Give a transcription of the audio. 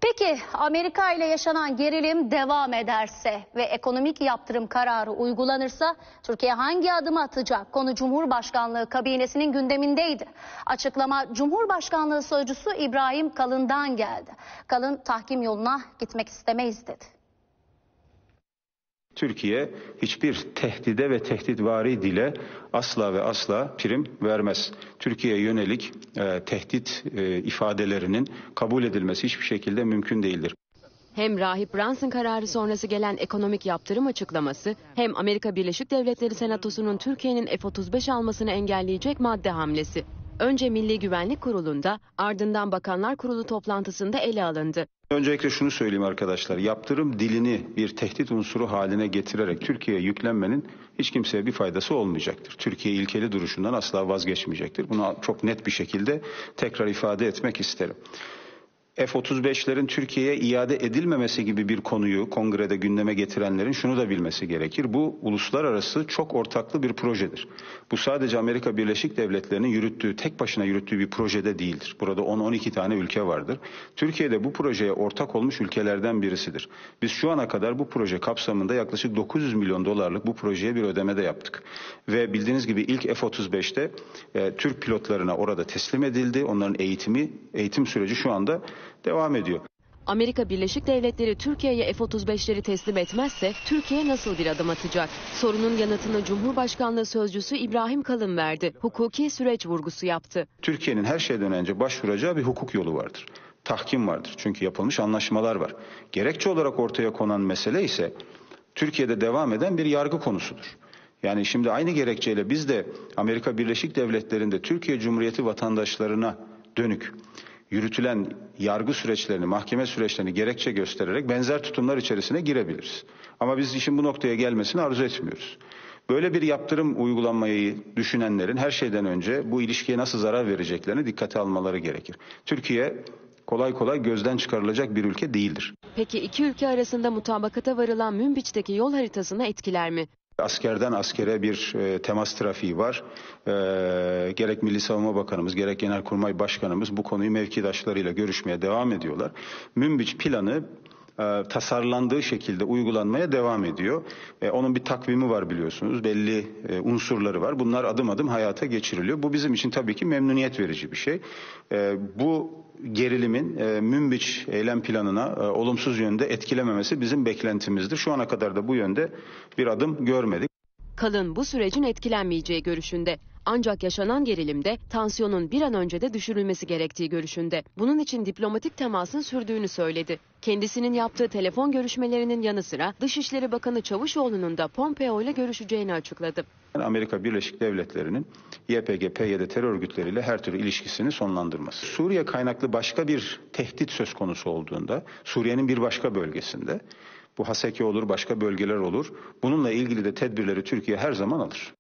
Peki Amerika ile yaşanan gerilim devam ederse ve ekonomik yaptırım kararı uygulanırsa Türkiye hangi adımı atacak? Konu Cumhurbaşkanlığı kabinesinin gündemindeydi. Açıklama Cumhurbaşkanlığı Sözcüsü İbrahim Kalın'dan geldi. Kalın tahkim yoluna gitmek istemeyiz dedi. Türkiye hiçbir tehdide ve tehditvari dile asla ve asla prim vermez. Türkiye'ye yönelik tehdit ifadelerinin kabul edilmesi hiçbir şekilde mümkün değildir. Hem Rahip Brunson kararı sonrası gelen ekonomik yaptırım açıklaması, hem Amerika Birleşik Devletleri Senatosu'nun Türkiye'nin F-35 almasını engelleyecek madde hamlesi. Önce Milli Güvenlik Kurulu'nda, ardından Bakanlar Kurulu toplantısında ele alındı. Öncelikle şunu söyleyeyim arkadaşlar, yaptırım dilini bir tehdit unsuru haline getirerek Türkiye'ye yüklenmenin hiç kimseye bir faydası olmayacaktır. Türkiye ilkeli duruşundan asla vazgeçmeyecektir. Bunu çok net bir şekilde tekrar ifade etmek isterim. F-35'lerin Türkiye'ye iade edilmemesi gibi bir konuyu kongrede gündeme getirenlerin şunu da bilmesi gerekir. Bu uluslararası çok ortaklı bir projedir. Bu sadece Amerika Birleşik Devletleri'nin yürüttüğü, tek başına yürüttüğü bir projede değildir. Burada 10-12 tane ülke vardır. Türkiye de bu projeye ortak olmuş ülkelerden birisidir. Biz şu ana kadar bu proje kapsamında yaklaşık 900 milyon dolarlık bu projeye bir ödeme de yaptık. Ve bildiğiniz gibi ilk F-35'te Türk pilotlarına orada teslim edildi. Onların eğitim süreci şu anda devam ediyor. Amerika Birleşik Devletleri Türkiye'ye F-35'leri teslim etmezse Türkiye nasıl bir adım atacak? Sorunun yanıtını Cumhurbaşkanlığı Sözcüsü İbrahim Kalın verdi. Hukuki süreç vurgusu yaptı. Türkiye'nin her şeyden önce başvuracağı bir hukuk yolu vardır. Tahkim vardır. Çünkü yapılmış anlaşmalar var. Gerekçe olarak ortaya konan mesele ise Türkiye'de devam eden bir yargı konusudur. Yani şimdi aynı gerekçeyle biz de Amerika Birleşik Devletleri'nde Türkiye Cumhuriyeti vatandaşlarına dönük yürütülen yargı süreçlerini, mahkeme süreçlerini gerekçe göstererek benzer tutumlar içerisine girebiliriz. Ama biz işin bu noktaya gelmesini arzu etmiyoruz. Böyle bir yaptırım uygulanmayı düşünenlerin her şeyden önce bu ilişkiye nasıl zarar vereceklerini dikkate almaları gerekir. Türkiye kolay kolay gözden çıkarılacak bir ülke değildir. Peki iki ülke arasında mutabakata varılan Münbiç'teki yol haritasını etkiler mi? Askerden askere bir temas trafiği var. Gerek Milli Savunma Bakanımız, gerek Genelkurmay Başkanımız bu konuyu mevkidaşlarıyla görüşmeye devam ediyorlar. Münbiç planı tasarlandığı şekilde uygulanmaya devam ediyor. Onun bir takvimi var biliyorsunuz. Belli unsurları var. Bunlar adım adım hayata geçiriliyor. Bu bizim için tabii ki memnuniyet verici bir şey. Bu gerilimin Münbiç eylem planına olumsuz yönde etkilememesi bizim beklentimizdir. Şu ana kadar da bu yönde bir adım görmedik. Kalın bu sürecin etkilenmeyeceği görüşünde. Ancak yaşanan gerilimde tansiyonun bir an önce de düşürülmesi gerektiği görüşünde. Bunun için diplomatik temasın sürdüğünü söyledi. Kendisinin yaptığı telefon görüşmelerinin yanı sıra Dışişleri Bakanı Çavuşoğlu'nun da Pompeo ile görüşeceğini açıkladı. Amerika Birleşik Devletleri'nin YPG, PYD terör örgütleriyle her türlü ilişkisini sonlandırması. Suriye kaynaklı başka bir tehdit söz konusu olduğunda, Suriye'nin bir başka bölgesinde, bu Haseki olur, başka bölgeler olur. Bununla ilgili de tedbirleri Türkiye her zaman alır.